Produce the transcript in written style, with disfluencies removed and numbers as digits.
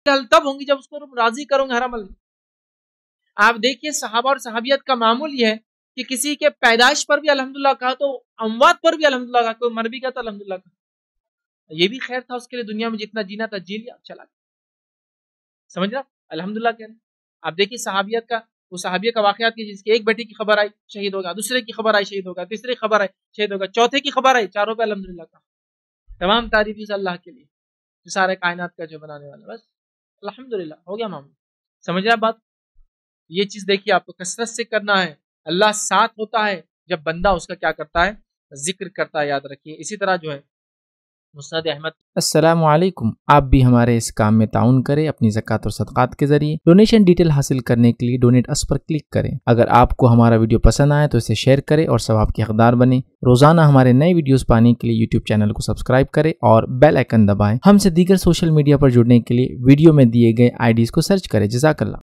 کے حل تب ہوں گی جب اس کو راضی کروں گے ہر عمل میں. آپ دیکھیے صحابہ اور صحابیت کا معمول یہ ہے کہ کسی کے پیدائش پر بھی الحمدللہ کہا تو اموات پر بھی الحمدللہ کہا, کوئی مر بھی گیا تو الحمدللہ کہا. یہ بھی خیر تھا اس کے لیے, دنیا میں جتنا جینا تھا جی لیا, چلا گیا. سمجھ رہا الحمدللہ کہنا. آپ دیکھیے صحابیت کا, وہ صحابیہ کا واقعات کی جس کی ایک بیٹی کی خبر آئی شہید ہوگا, دوسرے کی خبر آئی شہید ہوگا, تیسرے کی خبر آئی شہید ہوگا, چوتھے کی خبر آئی, چاروں پہ الحمدللہ کہا. تمام تعریف اللہ کے لیے جو سارے کائنات کا جو بنانے والا, بس الحمدللہ ہو گیا معاملہ. سمجھ رہا بات. یہ چیز دیکھیے آپ کو کثرت سے کرنا ہے. اللہ ساتھ ہوتا ہے جب بندہ اس کا کیا کرتا ہے, ذکر کرتا ہے. یاد رکھیے. اسی طرح جو ہے مسند احمد. السلام علیکم. آپ بھی ہمارے اس کام میں تعاون کریں اپنی زکوٰۃ اور صدقات کے ذریعے. ڈونیشن ڈیٹیل حاصل کرنے کے لیے ڈونیٹ اس پر کلک کریں. اگر آپ کو ہمارا ویڈیو پسند آئے تو اسے شیئر کریں اور ثواب کے حقدار بنیں. روزانہ ہمارے نئے ویڈیوز پانے کے لیے یوٹیوب چینل کو سبسکرائب کریں اور بیل آئیکن دبائیں. ہم سے دیگر سوشل میڈیا پر جڑنے کے لیے ویڈیو میں دیے گئے IDs کو سرچ کریں. جزاک اللہ.